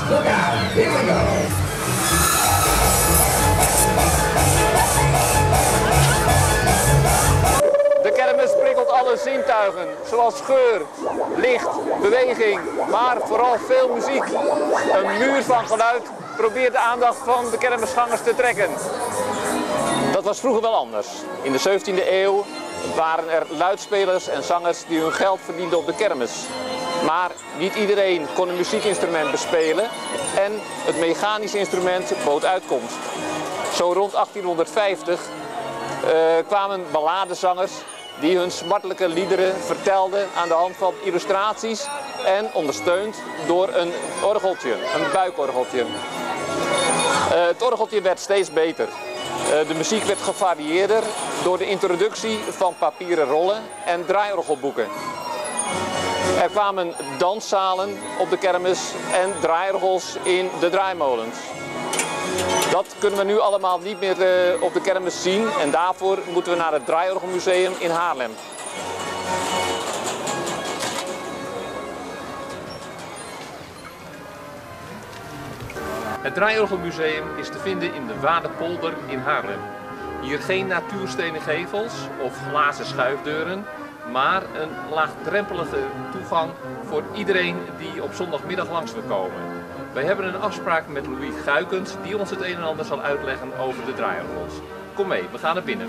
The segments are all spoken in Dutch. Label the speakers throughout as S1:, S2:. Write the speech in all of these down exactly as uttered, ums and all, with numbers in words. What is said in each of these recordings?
S1: Look out, here we go.
S2: De kermis prikkelt alle zintuigen, zoals geur, licht, beweging, maar vooral veel muziek. Een muur van geluid probeert de aandacht van de kermisgangers te trekken. Dat was vroeger wel anders. In de zeventiende eeuw waren er luidspelers en zangers die hun geld verdienden op de kermis. Maar niet iedereen kon een muziekinstrument bespelen en het mechanisch instrument bood uitkomst. Zo rond achttienhonderdvijftig uh, kwamen balladezangers die hun smartelijke liederen vertelden aan de hand van illustraties en ondersteund door een orgeltje, een buikorgeltje. Uh, het orgeltje werd steeds beter. Uh, de muziek werd gevarieerder door de introductie van papieren rollen en draaiorgelboeken. Er kwamen danszalen op de kermis en draaiorgels in de draaimolens. Dat kunnen we nu allemaal niet meer uh, op de kermis zien en daarvoor moeten we naar het Draaiorgelmuseum in Haarlem. Het Draaiorgelmuseum is te vinden in de Waardepolder in Haarlem. Hier geen natuurstenen gevels of glazen schuifdeuren, maar een laagdrempelige toegang voor iedereen die op zondagmiddag langs wil komen. Wij hebben een afspraak met Louis Guikens die ons het een en ander zal uitleggen over de draaiorgels. Kom mee, we gaan naar binnen.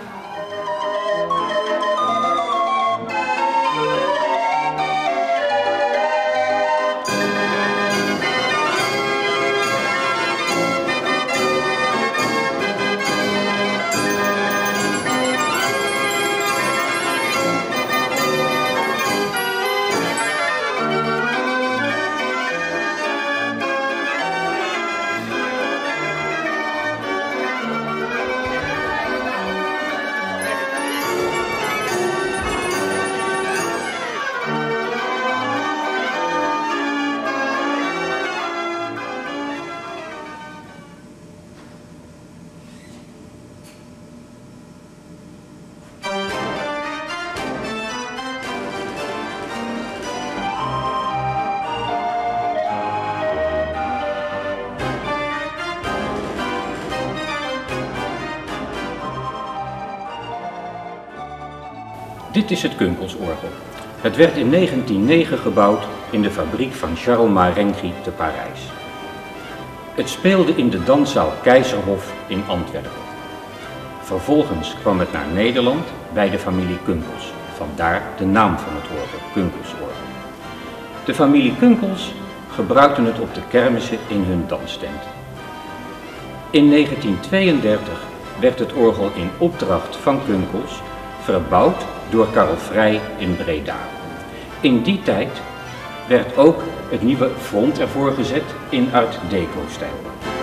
S3: Dit is het Kunkelsorgel. Het werd in negentien negen gebouwd in de fabriek van Charles Marenghi te Parijs. Het speelde in de danszaal Keizerhof in Antwerpen. Vervolgens kwam het naar Nederland bij de familie Kunkels. Vandaar de naam van het orgel, Kunkelsorgel. De familie Kunkels gebruikten het op de kermissen in hun danstent. In negentien tweeëndertig werd het orgel in opdracht van Kunkels verbouwd door Karel Vrij in Breda. In die tijd werd ook het nieuwe front ervoor gezet in Art Deco-stijl.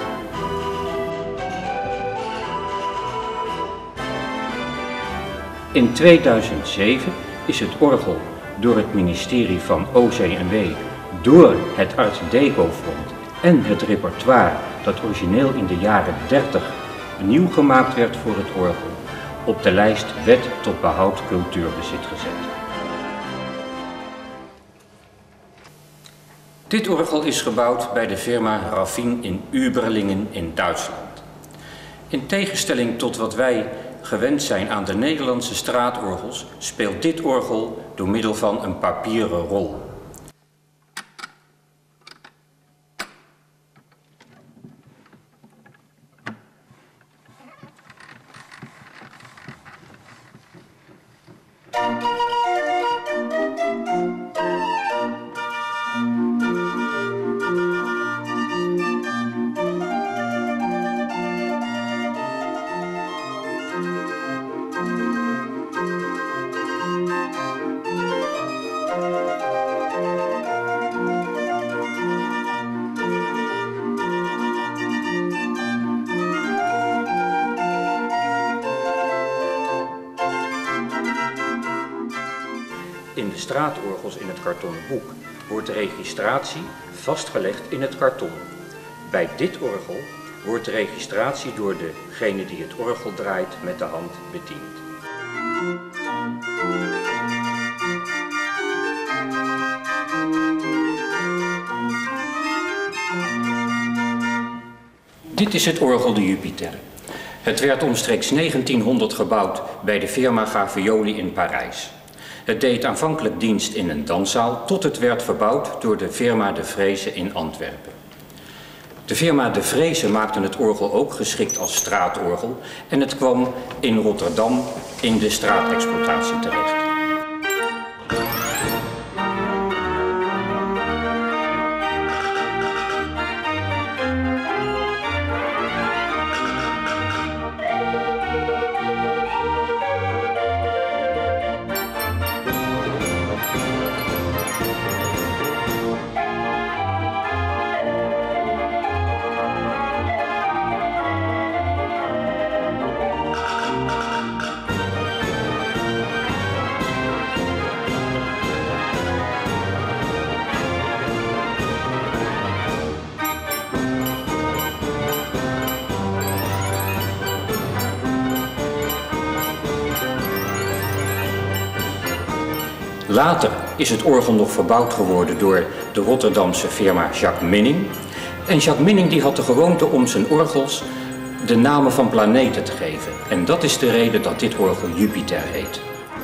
S3: In tweeduizend zeven is het orgel door het ministerie van O C M W, door het Art Deco-front en het repertoire dat origineel in de jaren dertig nieuw gemaakt werd voor het orgel, op de lijst Wet tot behoud cultuurbezit gezet. Dit orgel is gebouwd bij de firma Raffin in Überlingen in Duitsland. In tegenstelling tot wat wij gewend zijn aan de Nederlandse straatorgels, speelt dit orgel door middel van een papieren rol. In de straatorgels in het kartonnen boek wordt de registratie vastgelegd in het karton. Bij dit orgel wordt de registratie door degene die het orgel draait met de hand bediend. Dit is het orgel de Jupiter. Het werd omstreeks negentienhonderd gebouwd bij de firma Gavioli in Parijs. Het deed aanvankelijk dienst in een danszaal tot het werd verbouwd door de firma De Vreese in Antwerpen. De firma De Vreese maakte het orgel ook geschikt als straatorgel en het kwam in Rotterdam in de straatexploitatie terecht. Later is het orgel nog verbouwd geworden door de Rotterdamse firma Jacques Minning. En Jacques Minning die had de gewoonte om zijn orgels de namen van planeten te geven. En dat is de reden dat dit orgel Jupiter heet.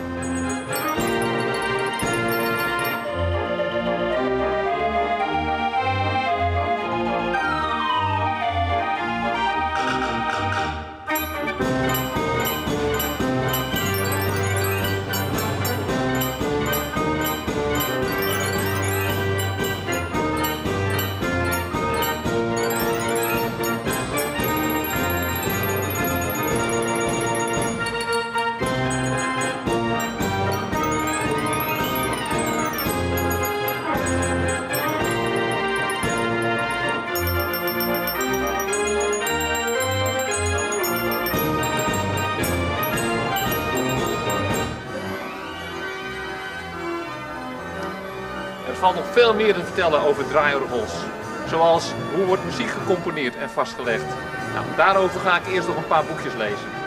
S2: Er valt nog veel meer te vertellen over draaiorgels. Zoals hoe wordt muziek gecomponeerd en vastgelegd. Nou, daarover ga ik eerst nog een paar boekjes lezen.